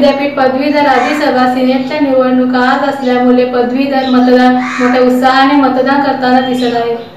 विद्यापीठ पदवीधर आदी सभा सिनेटच्या निवडणुका आज असल्यामुळे पदवीधर मतदार मोठ्या उत्साहाने मतदान करताना दिसत आहेत।